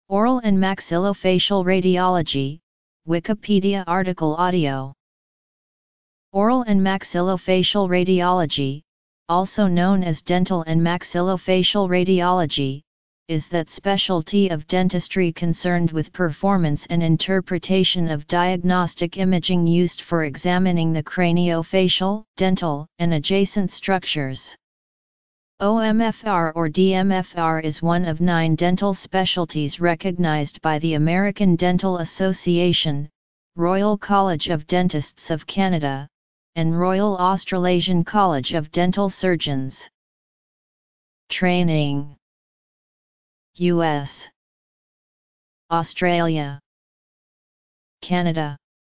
Oral and maxillofacial radiology, Wikipedia article audio. Oral and maxillofacial radiology, also known as dental and maxillofacial radiology, is that specialty of dentistry concerned with performance and interpretation of diagnostic imaging used for examining the craniofacial, dental, and adjacent structures. OMFR or DMFR is one of 9 dental specialties recognized by the American Dental Association, Royal College of Dentists of Canada, and Royal Australasian College of Dental Surgeons. Training: US, Australia, Canada,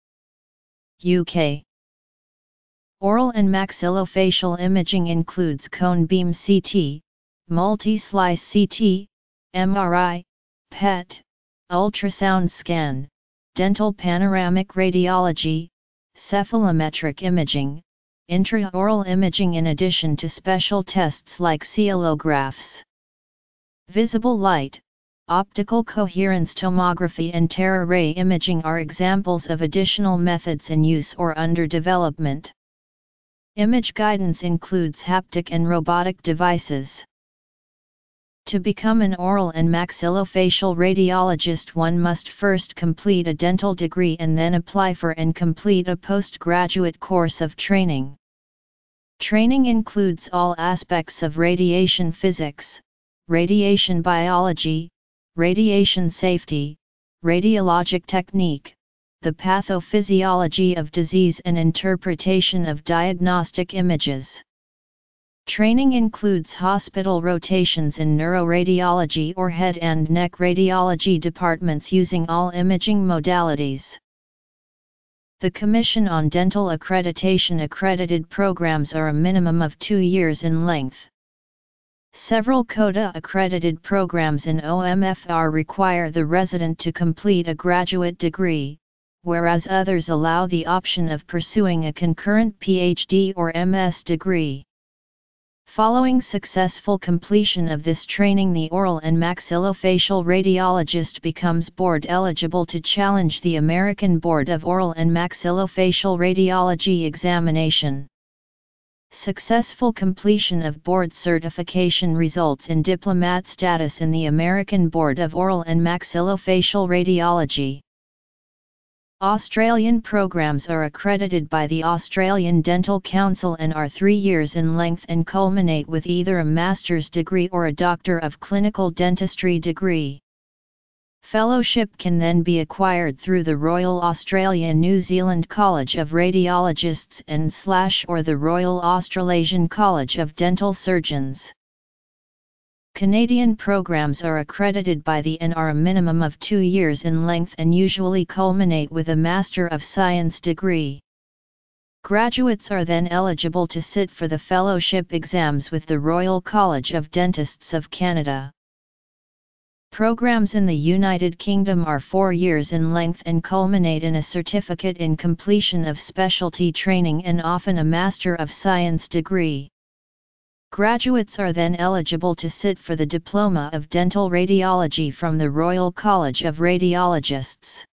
UK. Oral and maxillofacial imaging includes cone beam CT, multi-slice CT, MRI, PET, ultrasound scan, dental panoramic radiology, cephalometric imaging, intraoral imaging in addition to special tests like coelographs. Visible light, optical coherence tomography and Terra-ray imaging are examples of additional methods in use or under development. Image guidance includes haptic and robotic devices. To become an oral and maxillofacial radiologist, one must first complete a dental degree and then apply for and complete a postgraduate course of training. Training includes all aspects of radiation physics, radiation biology, radiation safety, radiologic technique, the pathophysiology of disease and interpretation of diagnostic images. Training includes hospital rotations in neuroradiology or head and neck radiology departments using all imaging modalities. The Commission on Dental Accreditation accredited programs are a minimum of 2 years in length. Several CODA-accredited programs in OMFR require the resident to complete a graduate degree, whereas others allow the option of pursuing a concurrent PhD or MS degree. Following successful completion of this training, the oral and maxillofacial radiologist becomes board eligible to challenge the American Board of Oral and Maxillofacial Radiology examination. Successful completion of board certification results in diplomat status in the American Board of Oral and Maxillofacial Radiology. Australian programs are accredited by the Australian Dental Council and are 3 years in length and culminate with either a master's degree or a Doctor of Clinical Dentistry degree. Fellowship can then be acquired through the Royal Australia-New Zealand College of Radiologists and/or the Royal Australasian College of Dental Surgeons. Canadian programs are accredited by the AN are a minimum of 2 years in length and usually culminate with a Master of Science degree. Graduates are then eligible to sit for the fellowship exams with the Royal College of Dentists of Canada. Programs in the United Kingdom are 4 years in length and culminate in a certificate in completion of specialty training and often a Master of Science degree. Graduates are then eligible to sit for the Diploma of Dental Radiology from the Royal College of Radiologists.